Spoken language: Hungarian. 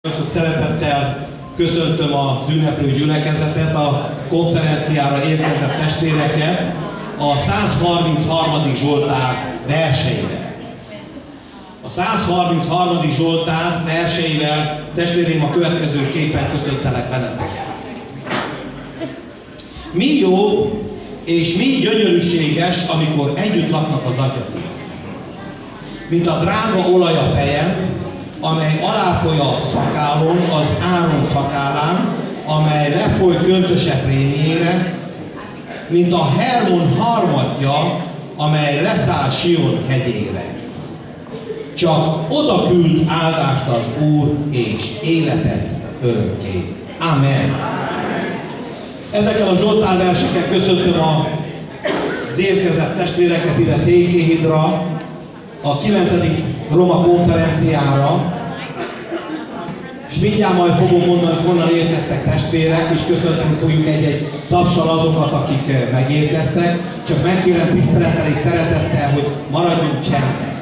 Sok szeretettel köszöntöm az ünneplő gyülekezetet, a konferenciára érkezett testvéreket a 133. Zsoltár verseivel. A 133. Zsoltár verseivel, testvéreim, a következő képen köszöntelek benneteket. Mi jó és mi gyönyörűséges, amikor együtt laknak az atyafiak. Mint a drága olaj a fejen, amely aláfoly a szakállon, az Áron szakállán, amely lefoly köntöse prémjére, mint a Hermon harmatja, amely leszáll Sion hegyére. Csak oda küld áldást az Úr, és életet örökké. Amen. Ezekkel a Zsoltár versekkel köszöntöm az érkezett testvéreket ide Székéhidra, a 9. Roma konferenciára, és mindjárt majd fogom mondani, hogy honnan érkeztek testvérek, és köszönteni fogjuk egy-egy tapsal azokat, akik megérkeztek. Csak megkérem tisztelettel és szeretettel, hogy maradjunk csendben.